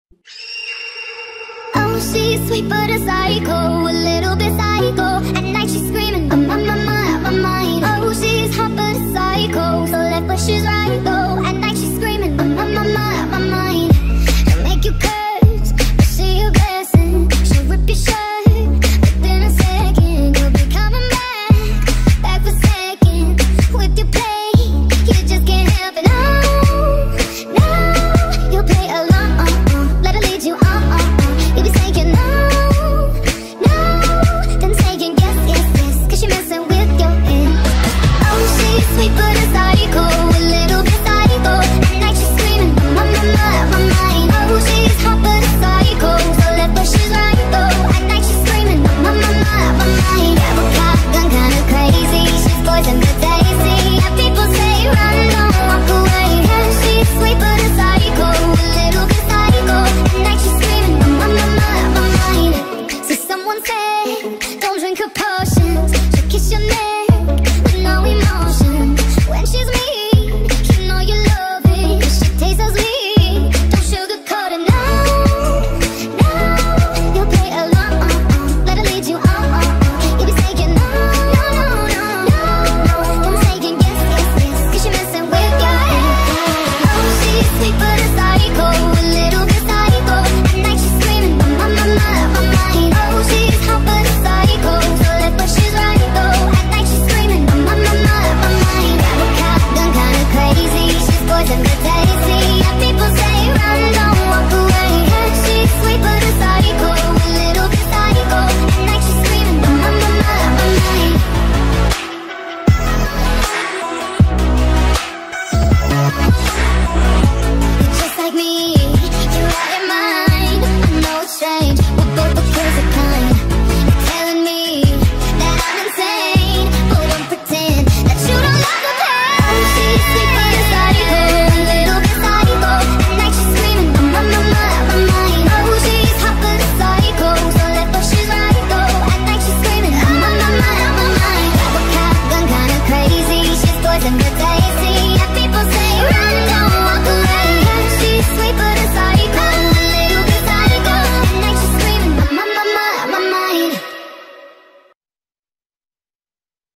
Oh, she's sweet but a psycho, a little bit psycho. At night she's screaming, I'm on my mind, out my mind. Oh, she's hot but a psycho, so left but she's right though.